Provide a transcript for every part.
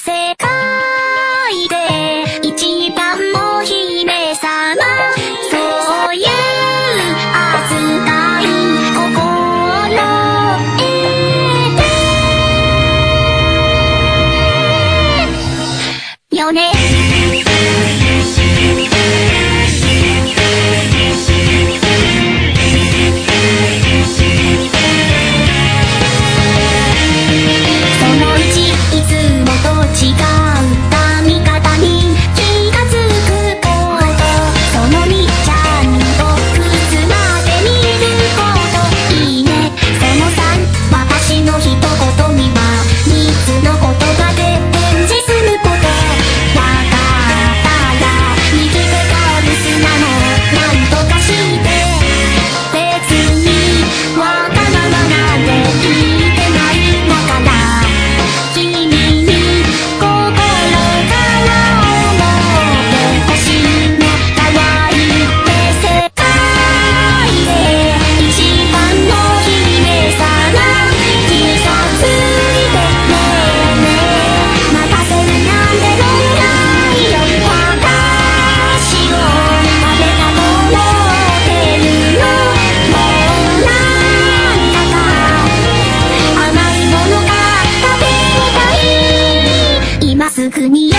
世界で一番お姫様、そういう扱い心得てよね。すぐによ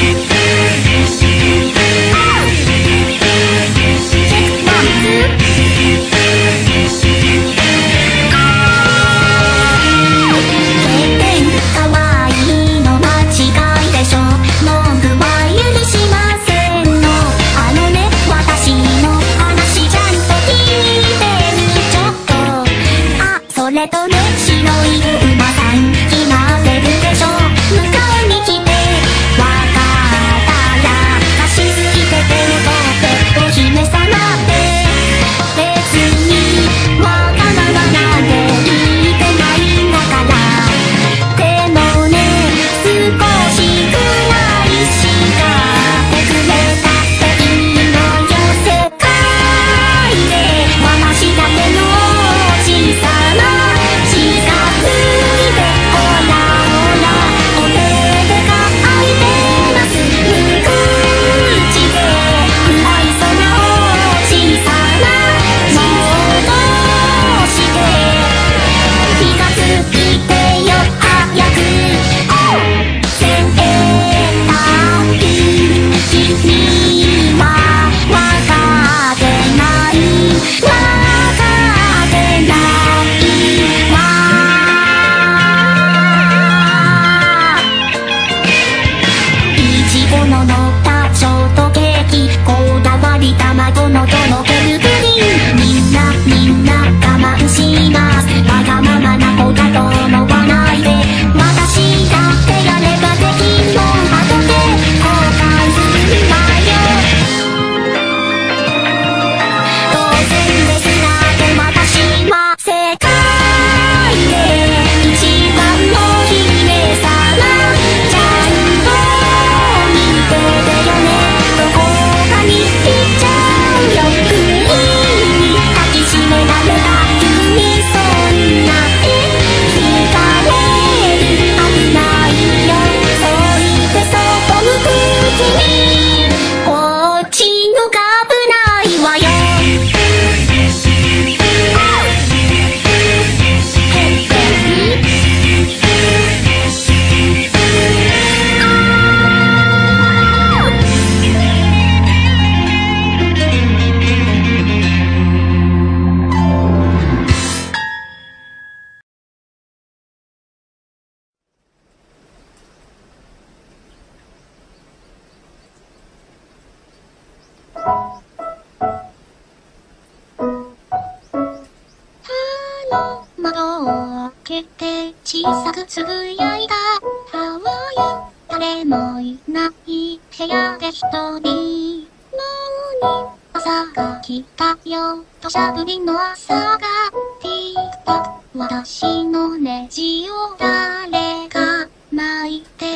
それとね、白い馬さん決まってるでしょ。迎えに来てわかったら貸し付いて手を取ってお姫様って別にわがままなんて言ってないんだから。でもね、少しくらい叱ってくれたっていいのよ。世界で私だけのおじさま卵のとろけるプリン、みんな我慢します。わがままな子だと思わないで。私だってやればできるの。後で後悔するわよ。当然ですがで私は世界で一番の姫様、ちゃんと見ててよね。どこかに行っちゃうよ。不意に抱きしめられた急にそんな惹かれる。危ないよ。そう言ってそっと向くうちにこっちのが危ないわよ。窓を開けて小さくつぶやいた。How are you？ 誰もいない部屋で一人。もう朝が来たよ。土砂降りの朝がティーパッ。私のネジを誰か巻いて。